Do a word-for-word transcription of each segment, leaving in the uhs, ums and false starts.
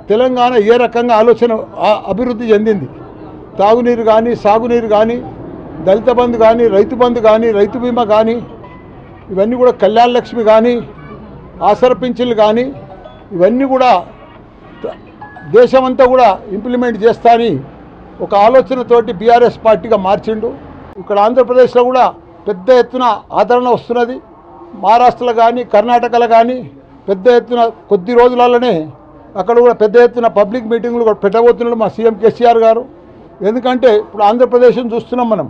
తెలంగాణ ఏ రకంగా ఆలోచన అభివృద్ధి చెందింది, తాగునీరు కానీ, సాగునీరు కానీ, దళిత బంధు కానీ, రైతు బంధు కానీ, రైతు బీమా కానీ, ఇవన్నీ కూడా కళ్యాణ లక్ష్మి కానీ, ఆసర పింఛన్లు కానీ, ఇవన్నీ కూడా దేశమంతా కూడా ఇంప్లిమెంట్ చేస్తాని ఒక ఆలోచనతోటి బీఆర్ఎస్ పార్టీగా మార్చిండు. ఇక్కడ ఆంధ్రప్రదేశ్లో కూడా పెద్ద ఎత్తున ఆదరణ వస్తున్నది. మహారాష్ట్రలో కానీ, కర్ణాటకలో కానీ పెద్ద ఎత్తున కొద్ది రోజులలోనే అక్కడ కూడా పెద్ద ఎత్తున పబ్లిక్ మీటింగ్లు కూడా పెట్టబోతున్నాడు మా సీఎం కేసీఆర్ గారు. ఎందుకంటే ఇప్పుడు ఆంధ్రప్రదేశ్ని చూస్తున్నాం మనం,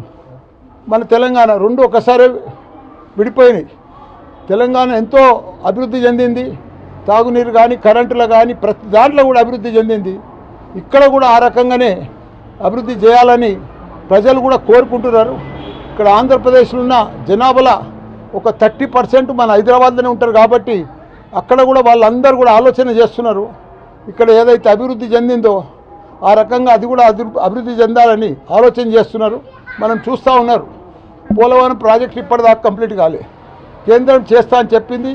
మన తెలంగాణ రెండు ఒకసారి విడిపోయినాయి. తెలంగాణ ఎంతో అభివృద్ధి చెందింది, తాగునీరు కానీ, కరెంటులో కానీ ప్రతి దాంట్లో కూడా అభివృద్ధి చెందింది. ఇక్కడ కూడా ఆ రకంగానే అభివృద్ధి చేయాలని ప్రజలు కూడా కోరుకుంటున్నారు. ఇక్కడ ఆంధ్రప్రదేశ్లో ఉన్న జనాభాలో ఒక థర్టీ పర్సెంట్ మన హైదరాబాద్లోనే ఉంటారు కాబట్టి అక్కడ కూడా వాళ్ళందరూ కూడా ఆలోచన చేస్తున్నారు. ఇక్కడ ఏదైతే అభివృద్ధి చెందిందో ఆ రకంగా అది కూడా అభివృద్ధి చెందాలని ఆలోచన చేస్తున్నారు. మనం చూస్తూ ఉన్నారు, పోలవరం ప్రాజెక్టు ఇప్పటిదాకా కంప్లీట్ కాలే. కేంద్రం చేస్తా అని చెప్పింది,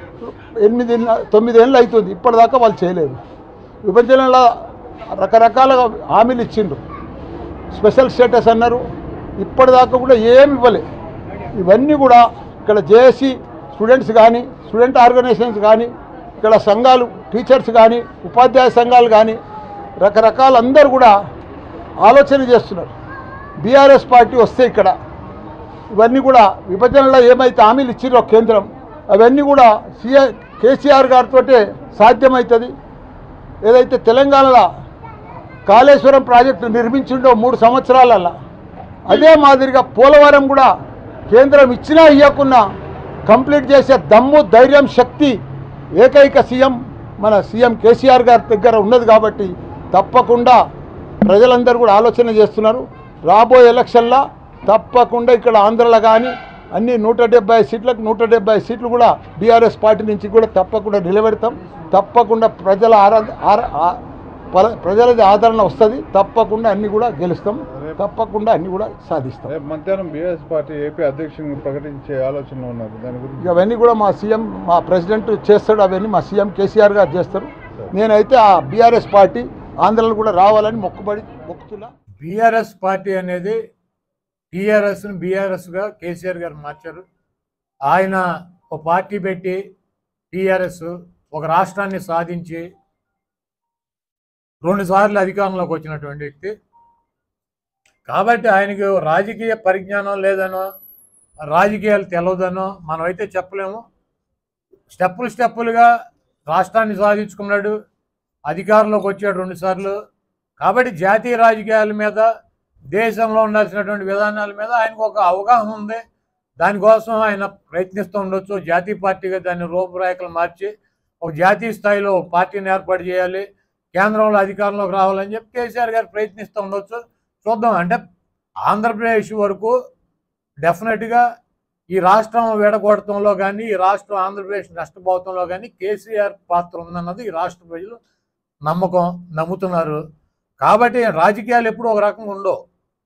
ఎనిమిది తొమ్మిదేళ్ళు అవుతుంది, ఇప్పటిదాకా వాళ్ళు చేయలేదు. విభజనలో రకరకాలుగా హామీలు ఇచ్చిండ్రు, స్పెషల్ స్టేటస్ అన్నారు, ఇప్పటిదాకా కూడా ఏమి ఇవ్వలే. ఇవన్నీ కూడా ఇక్కడ జేఏసీ స్టూడెంట్స్ కానీ, స్టూడెంట్ ఆర్గనైజేషన్స్ కానీ, ఇక్కడ సంఘాలు, టీచర్స్ కానీ, ఉపాధ్యాయ సంఘాలు కానీ రకరకాల అందరూ కూడా ఆలోచన చేస్తున్నారు. బీఆర్ఎస్ పార్టీ వస్తే ఇక్కడ ఇవన్నీ కూడా విభజనలో ఏమైతే హామీలు ఇచ్చిరో కేంద్రం, అవన్నీ కూడా సీఎం కేసీఆర్ గారితో సాధ్యమవుతుంది. ఏదైతే తెలంగాణలో కాళేశ్వరం ప్రాజెక్టు నిర్మించిండో మూడు సంవత్సరాలలో, అదే మాదిరిగా పోలవరం కూడా కేంద్రం ఇచ్చినా ఇవ్వకున్నా కంప్లీట్ చేసే దమ్ము, ధైర్యం, శక్తి ఏకైక సీఎం మన సీఎం కేసీఆర్ గారి దగ్గర ఉన్నది. కాబట్టి తప్పకుండా ప్రజలందరూ కూడా ఆలోచన చేస్తున్నారు. రాబోయే ఎలక్షన్లో తప్పకుండా ఇక్కడ ఆంధ్రలో కానీ అన్ని నూట డెబ్బై సీట్లకు నూట డెబ్బై సీట్లు కూడా బీఆర్ఎస్ పార్టీ నుంచి కూడా తప్పకుండా నిలబెడతాం. తప్పకుండా ప్రజల ఆరా ప్రజలది ఆదరణ వస్తుంది. తప్పకుండా అన్ని కూడా గెలుస్తాం, తప్పకుండా అన్ని కూడా సాధిస్తాం. మధ్యాహ్నం బీఆర్ఎస్ పార్టీ ఏపీ అధ్యక్షుని ప్రకటించే ఆలోచన ఉన్నారు, దాని గురించి అవన్నీ కూడా మా సీఎం మా ప్రెసిడెంట్ చేస్తాడు, అవన్నీ మా సీఎం కేసీఆర్ గారు చేస్తారు. నేనైతే ఆ బీఆర్ఎస్ పార్టీ ఆంధ్రలో కూడా రావాలని మొక్కుబడి మొక్కుతున్నా. బీఆర్ఎస్ పార్టీ అనేది టీఆర్ఎస్ని బీఆర్ఎస్గా కేసీఆర్ గారు మార్చారు. ఆయన ఒక పార్టీ పెట్టి టీఆర్ఎస్ ఒక రాష్ట్రాన్ని సాధించి రెండు సార్లు అధికారంలోకి వచ్చినటువంటి వ్యక్తి కాబట్టి ఆయనకి రాజకీయ పరిజ్ఞానం లేదనో, రాజకీయాలు తెలియదనో మనమైతే చెప్పలేము. స్టెప్పులు స్టెప్పులుగా రాష్ట్రాన్ని సాధించుకున్నాడు, అధికారంలోకి వచ్చాడు రెండు సార్లు. కాబట్టి జాతీయ రాజకీయాల మీద, దేశంలో ఉండాల్సినటువంటి విధానాల మీద ఆయనకు ఒక అవగాహన ఉంది. దానికోసం ఆయన ప్రయత్నిస్తూ ఉండొచ్చు. జాతీయ పార్టీగా దాన్ని రూపురేఖలు మార్చి ఒక జాతీయ స్థాయిలో పార్టీని ఏర్పాటు చేయాలి, కేంద్రంలో అధికారంలోకి రావాలని చెప్పి కేసీఆర్ గారు ప్రయత్నిస్తూ ఉండొచ్చు. చూద్దాం. అంటే ఆంధ్రప్రదేశ్ వరకు డెఫినెట్గా ఈ రాష్ట్రం విడగొడటంలో కానీ, ఈ రాష్ట్రం ఆంధ్రప్రదేశ్ నష్టపోవటంలో కానీ కేసీఆర్ పాత్ర ఉందన్నది ఈ రాష్ట్ర ప్రజలు నమ్మకం, నమ్ముతున్నారు. కాబట్టి రాజకీయాలు ఎప్పుడు ఒక రకంగా ఉండవు.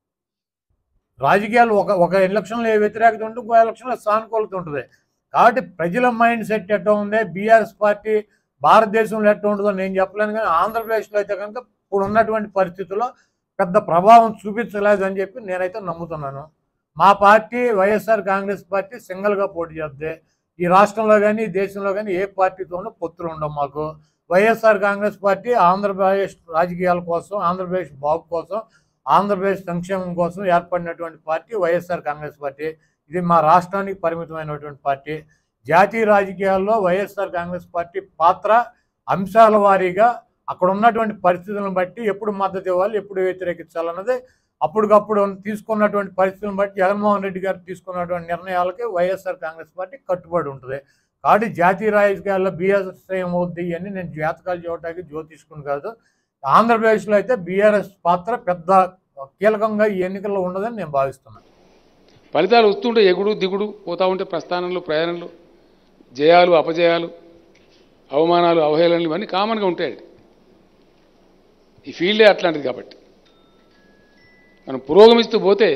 రాజకీయాలు ఒక ఒక ఎలక్షన్లో వ్యతిరేకత ఉంటుంది, ఇంకో ఎలక్షన్లో సానుకూలత ఉంటుంది. కాబట్టి ప్రజల మైండ్ సెట్ ఎట్లా ఉంది, బీఆర్ఎస్ పార్టీ భారతదేశంలో ఎట్లా ఉంటుందో నేను చెప్పలేను. కానీ ఆంధ్రప్రదేశ్లో అయితే కనుక ఇప్పుడు ఉన్నటువంటి పరిస్థితుల్లో పెద్ద ప్రభావం చూపించలేదని చెప్పి నేనైతే నమ్ముతున్నాను. మా పార్టీ వైఎస్ఆర్ కాంగ్రెస్ పార్టీ సింగిల్గా పోటీ చేస్తే ఈ రాష్ట్రంలో కానీ దేశంలో కానీ ఏ పార్టీతోనూ పొత్తులు ఉండవు మాకు. వైఎస్ఆర్ కాంగ్రెస్ పార్టీ ఆంధ్రప్రదేశ్ రాజకీయాల కోసం, ఆంధ్రప్రదేశ్ బాగు కోసం, ఆంధ్రప్రదేశ్ సంక్షేమం కోసం ఏర్పడినటువంటి పార్టీ వైఎస్ఆర్ కాంగ్రెస్ పార్టీ. ఇది మా రాష్ట్రానికి పరిమితమైనటువంటి పార్టీ. జాతీయ రాజకీయాల్లో వైఎస్ఆర్ కాంగ్రెస్ పార్టీ పాత్ర అంశాల వారీగా అక్కడ ఉన్నటువంటి పరిస్థితులను బట్టి ఎప్పుడు మద్దతు ఇవ్వాలి, ఎప్పుడు వ్యతిరేకించాలన్నది అప్పటికప్పుడు తీసుకున్నటువంటి పరిస్థితులను బట్టి జగన్మోహన్ రెడ్డి గారు తీసుకున్నటువంటి నిర్ణయాలకి వైఎస్ఆర్ కాంగ్రెస్ పార్టీ కట్టుబడి ఉంటుంది. కాబట్టి జాతీయ రాజకీయాల్లో బీఆర్ఎస్ ఏమవుద్ది అని నేను జాతకాలు చూడటానికి జ్యోతిష్కుని కాదు. ఆంధ్రప్రదేశ్లో అయితే బీఆర్ఎస్ పాత్ర పెద్ద కీలకంగా ఈ ఎన్నికల్లో ఉండదని నేను భావిస్తున్నాను. ఫలితాలు వస్తుంటే ఎగుడు దిగుడు పోతూ ఉంటే ప్రస్థానంలో, ప్రయాణంలో జయాలు, అపజయాలు, అవమానాలు, అవహేళనలు ఇవన్నీ కామన్గా ఉంటాయండి. ఈ ఫీల్డే అట్లాంటిది. కాబట్టి మనం పురోగమిస్తూ పోతే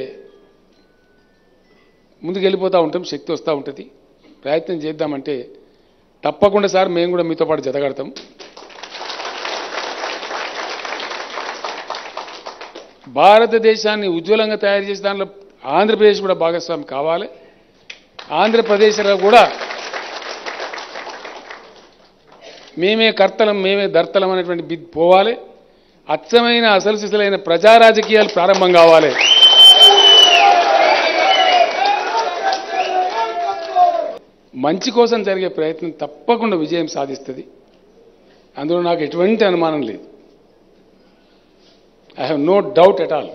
ముందుకు వెళ్ళిపోతూ ఉంటాం, శక్తి వస్తూ ఉంటుంది. ప్రయత్నం చేద్దామంటే తప్పకుండా సార్ మేము కూడా మీతో పాటు జతగడతాం. భారతదేశాన్ని ఉజ్వలంగా తయారు చేసే దాంట్లో ఆంధ్రప్రదేశ్ కూడా భాగస్వామి కావాలి. ఆంధ్రప్రదేశ్లో కూడా మేమే కర్తలం మేమే దర్తలం అనేటువంటి బిద్ పోవాలి. అచ్చమైన అసలు సిసలైన ప్రజా రాజకీయాలు ప్రారంభం కావాలి. మంచి కోసం జరిగే ప్రయత్నం తప్పకుండా విజయం సాధిస్తుంది. అందులో నాకు ఎటువంటి అనుమానం లేదు. I have no doubt at all.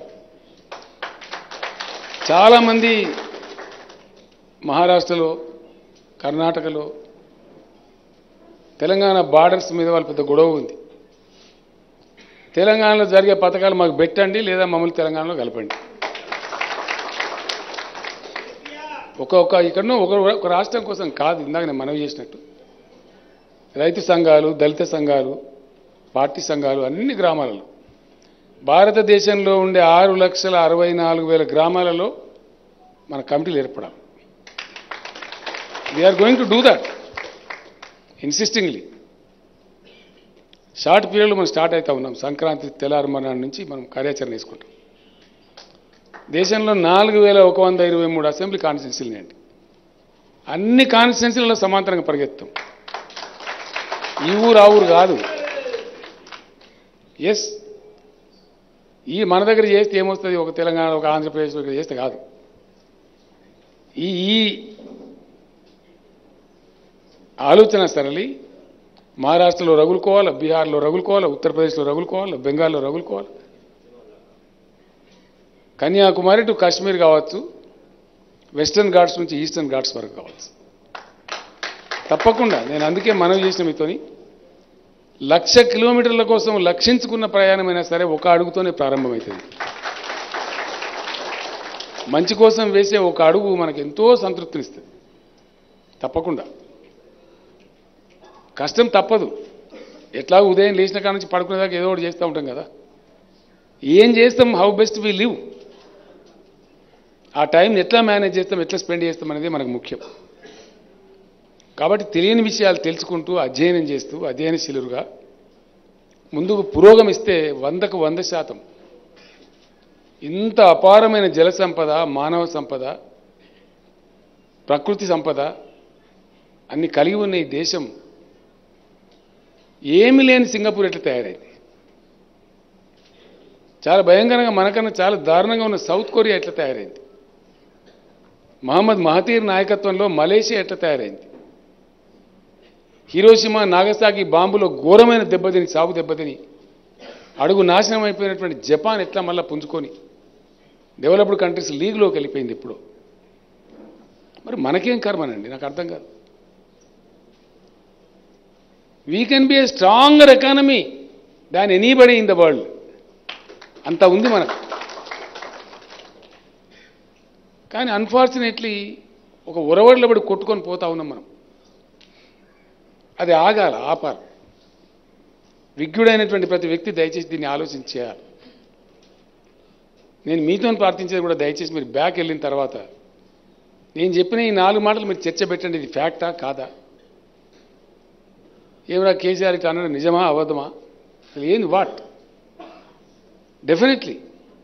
చాలామంది మహారాష్ట్రలో, కర్ణాటకలో, తెలంగాణ బార్డర్స్ మీద వాళ్ళ పెద్ద గొడవ ఉంది. తెలంగాణలో జరిగే పథకాలు మాకు పెట్టండి, లేదా మమ్మల్ని తెలంగాణలో కలపండి. ఒక ఒక ఇక్కడ ఒక ఒక రాష్ట్రం కోసం కాదు. ఇందాక నేను మనవి చేసినట్టు రైతు సంఘాలు, దళిత సంఘాలు, పార్టీ సంఘాలు అన్ని గ్రామాలలో, భారతదేశంలో ఉండే ఆరు లక్షల అరవై నాలుగు వేల గ్రామాలలో మన కమిటీలు ఏర్పడాలి. We are going to do that insistingly. Short పీరియడ్లో మనం స్టార్ట్ అవుతా ఉన్నాం. సంక్రాంతి తెల్లారు మనాడు నుంచి మనం కార్యాచరణ వేసుకుంటాం. దేశంలో నాలుగు వేల ఒక వంద ఇరవై మూడు అసెంబ్లీ కాన్స్టిట్యున్సీలు అండి. అన్ని కాన్స్టిట్యున్సీలలో సమాంతరంగా పరిగెత్తాం. ఈ ఊరు ఆ ఊరు కాదు. ఎస్, ఈ మన దగ్గర చేస్తే ఏమొస్తుంది, ఒక తెలంగాణ ఒక ఆంధ్రప్రదేశ్ దగ్గర చేస్తే కాదు. ఈ ఈ ఆలోచన సరళి మహారాష్ట్రలో రగులుకోవాలి, బీహార్లో రగులుకోవాలి, ఉత్తరప్రదేశ్లో రగులుకోవాలి, బెంగాల్లో రగులుకోవాలి, కన్యాకుమారి టు కాశ్మీర్ కావచ్చు, వెస్టర్న్ ఘాట్స్ నుంచి ఈస్టర్న్ ఘాట్స్ వరకు కావచ్చు. తప్పకుండా నేను అందుకే మనవి చేసిన మీతోని లక్ష కిలోమీటర్ల కోసం లక్షించుకున్న ప్రయాణమైనా సరే ఒక అడుగుతోనే ప్రారంభమవుతుంది. మంచి కోసం వేసే ఒక అడుగు మనకు ఎంతో సంతృప్తినిస్తుంది. తప్పకుండా కష్టం తప్పదు. ఎట్లా ఉదయం లేచిన కాడ నుంచి పడుకునేదాకా ఏదో ఒకటి చేస్తూ ఉంటాం కదా. ఏం చేస్తాం, హౌ బెస్ట్ వి లివ్, ఆ టైంని ఎట్లా మేనేజ్ చేస్తాం, ఎట్లా స్పెండ్ చేస్తాం అనేది మనకు ముఖ్యం. కాబట్టి తెలియని విషయాలు తెలుసుకుంటూ అధ్యయనం చేస్తూ అధ్యయనశీలుగా ముందుకు పురోగమిస్తే వందకు వంద శాతం ఇంత అపారమైన జల సంపద, మానవ సంపద, ప్రకృతి సంపద అన్ని కలిగి ఉన్న ఈ దేశం ఏమి లేని సింగపూర్ ఎట్లా తయారైంది, చాలా భయంకరంగా మనకన్నా చాలా దారుణంగా ఉన్న సౌత్ కొరియా ఎట్లా తయారైంది, మహమ్మద్ మహతీర్ నాయకత్వంలో మలేషియా ఎట్లా తయారైంది, హిరోషిమా నాగసాకి బాంబులో ఘోరమైన దెబ్బతిని సాగు దెబ్బతిని అడుగు నాశనం అయిపోయినటువంటి జపాన్ ఎట్లా మళ్ళీ పుంజుకొని డెవలప్డ్ కంట్రీస్ లీగ్లోకి వెళ్ళిపోయింది ఇప్పుడు. మరి మనకేం కర్మనండి, నాకు అర్థం కాదు. We can be a stronger economy than anybody in the world. అంత ఉంది మనకు. కానీ అన్ఫార్చునేట్లీ ఒక ఉరవడిలో పడి కొట్టుకొని పోతా ఉన్నాం మనం. అది ఆగాల, ఆపాలి. విజ్ఞుడైనటువంటి ప్రతి వ్యక్తి దయచేసి దీన్ని ఆలోచించేయాలి. నేను మీతో ప్రార్థించేది కూడా దయచేసి మీరు బ్యాక్ వెళ్ళిన తర్వాత నేను చెప్పిన ఈ నాలుగు మాటలు మీరు చర్చ పెట్టండి. ఇది ఫ్యాక్టా కాదా, ఏమరా కేసీఆర్ ఇట్లా అన్నాడు, నిజమా అబద్ధమా, అసలు ఏంది వాట్. డెఫినెట్లీ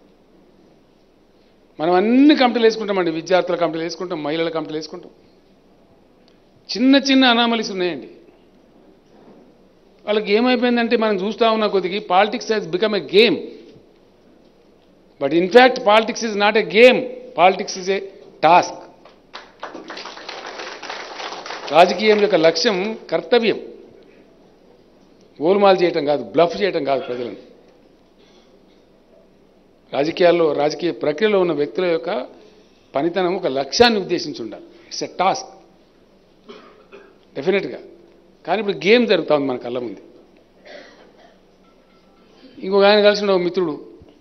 మనం అన్ని కమిటీలు వేసుకుంటామండి. విద్యార్థుల కమిటీలు వేసుకుంటాం, మహిళల కమిటీలు వేసుకుంటాం. చిన్న చిన్న అనామలీస్ ఉన్నాయండి. వాళ్ళకి ఏమైపోయిందంటే మనం చూస్తూ ఉన్న కొద్దికి politics has become a game. But in fact politics is not a game, politics is a task. రాజకీయం యొక్క లక్ష్యం కర్తవ్యం, గోల్మాల్ చేయటం కాదు, బ్లఫ్ చేయటం కాదు ప్రజలను. రాజకీయాల్లో రాజకీయ ప్రక్రియలో ఉన్న వ్యక్తుల యొక్క పనితనం ఒక లక్ష్యాన్ని ఉద్దేశించి ఉండాలి. ఇట్స్ ఎ టాస్క్ డెఫినెట్గా. కానీ ఇప్పుడు గేమ్ జరుగుతూ ఉంది మన కళ్ళ ముందు. ఇంకొక ఆయన కలిసిన ఒక మిత్రుడు,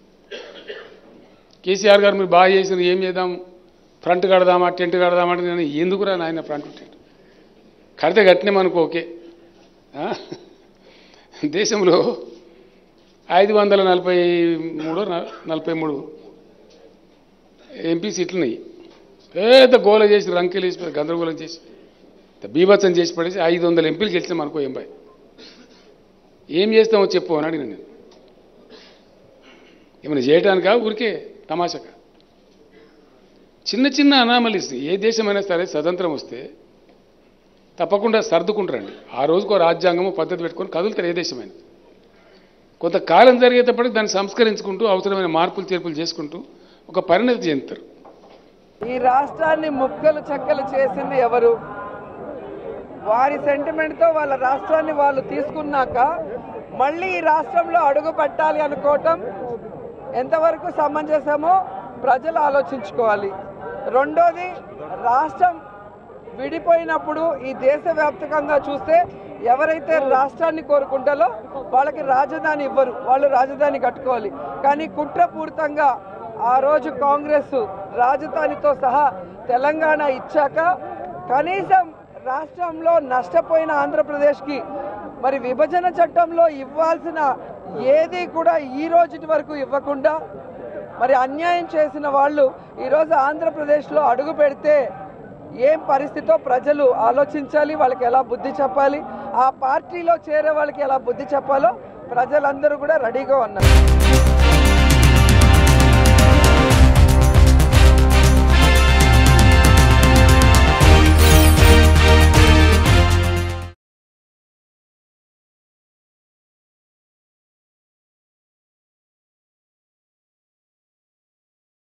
కేసీఆర్ గారు మీరు బాగా చేసిన, ఏం చేద్దాం, ఫ్రంట్ కడదామా టెంట్ కడదామా అంటే నేను ఎందుకురా నాయన ఫ్రంట్ టెంట్ కడితే కట్టినాం అనుకో ఓకే. దేశంలో ఐదు వందల నలభై మూడు నలభై మూడు ఎంపీ సీట్లున్నాయి. పెద్ద గోల చేసి రంకెలు వేసి గందరగోళం చేసి బీభత్సం చేసి పడేసి ఐదు వందల ఎంపీలు గెలిచినాం అనుకో. ఏం బాయ్ ఏం చేస్తామో చెప్పు అని అడిగిన నేను. ఏమైనా చేయడానికా ఊరికే తమాషగా చిన్న చిన్న అనామలీస్ ఏ దేశమైనా సరే స్వతంత్రం వస్తే తప్పకుండా సర్దుకుంటారండి. ఆ రోజుకో రాజ్యాంగము పద్ధతి పెట్టుకొని కదులుతారు ఏ దేశమైనా. కొంతకాలం జరిగేటప్పటికి దాన్ని సంస్కరించుకుంటూ అవసరమైన మార్పులు చేర్పులు చేసుకుంటూ ఒక పరిణతి చెందుతారు. ఈ రాష్ట్రాన్ని ముక్కలు చెక్కలు చేసింది ఎవరు? వారి సెంటిమెంట్తో వాళ్ళ రాష్ట్రాన్ని వాళ్ళు తీసుకున్నాక మళ్ళీ ఈ రాష్ట్రంలో అడుగు పెట్టాలి అనుకోవటం ఎంతవరకు సమంజసమో ప్రజలు ఆలోచించుకోవాలి. రెండోది, రాష్ట్రం విడిపోయినప్పుడు ఈ దేశవ్యాప్తంగా చూస్తే ఎవరైతే రాష్ట్రాన్ని కోరుకుంటారో వాళ్ళకి రాజధాని ఇవ్వరు, వాళ్ళు రాజధాని కట్టుకోవాలి. కానీ కుట్రపూరితంగా ఆ రోజు కాంగ్రెస్ రాజధానితో సహా తెలంగాణ ఇచ్చాక కనీసం రాష్ట్రంలో నష్టపోయిన ఆంధ్రప్రదేశ్కి మరి విభజన చట్టంలో ఇవ్వాల్సిన ఏది కూడా ఈ రోజు వరకు ఇవ్వకుండా మరి అన్యాయం చేసిన వాళ్ళు ఈరోజు ఆంధ్రప్రదేశ్లో అడుగు పెడితే ఏం పరిస్థితో ప్రజలు ఆలోచించాలి. వాళ్ళకి ఎలా బుద్ధి చెప్పాలి, ఆ పార్టీలో చేరే వాళ్ళకి ఎలా బుద్ధి చెప్పాలో ప్రజలందరూ కూడా రెడీగా ఉన్నారు.